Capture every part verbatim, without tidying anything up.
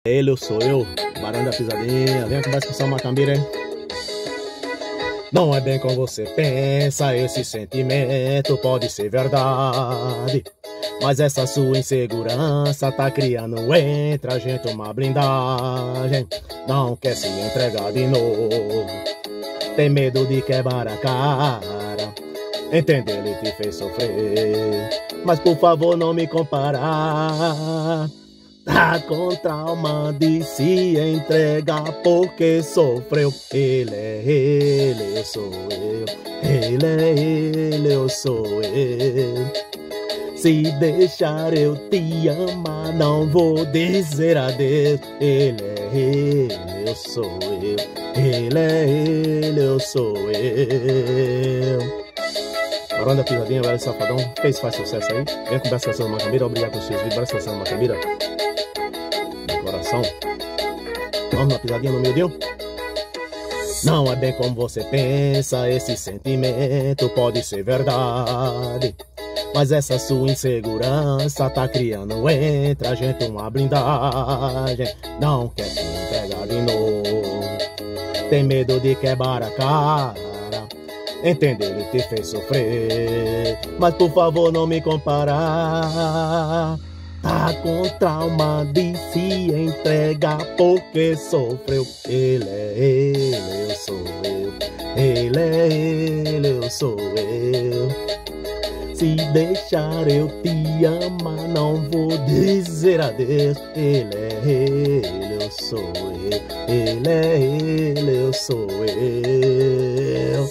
Ele, eu sou eu, Barão da Pisadinha. Vem conversa com essa macambira, hein? Não é bem como você pensa, esse sentimento pode ser verdade, mas essa sua insegurança tá criando entre a gente uma blindagem. Não quer se entregar de novo, tem medo de quebrar a cara. Entende, ele te fez sofrer, mas por favor não me comparar. Tá com trauma de se entregar porque sofreu. Ele é ele, eu sou eu. Ele é ele, eu sou eu. Se deixar eu te amar, não vou dizer adeus. Ele é ele, eu sou eu. Ele é ele, eu sou eu. Barão da Pisadinha, velho safadão, fez faz sucesso aí. Vem conversar com a macambira, obrigado por seus vídeos. Bora conversar com a macambira. Coração. Vamos na pisadinha no miudinho? Não é bem como você pensa, esse sentimento pode ser verdade, mas essa sua insegurança tá criando entre a gente uma blindagem. Não quer se entregar de novo, tem medo de quebrar a cara. Entende, ele te fez sofrer, mas por favor não me comparar. Tá com trauma de se entregar porque sofreu. Ele é ele, eu sou eu. Ele é ele, eu sou eu. Se deixar eu te amar, não vou dizer adeus. Ele é ele, eu sou eu. Ele é ele, eu sou eu.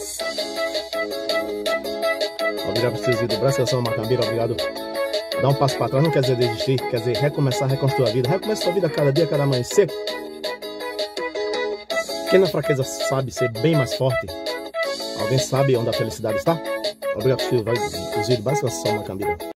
Obrigado por seus vídeos. Braço, eu sou macambira, obrigado. Dar um passo para trás não quer dizer desistir, quer dizer recomeçar, reconstruir a vida. Recomeça a sua vida cada dia, cada amanhecer. Quem na fraqueza sabe ser bem mais forte. Alguém sabe onde a felicidade está? Obrigado por seus vídeos. Braço, eu sou macambira.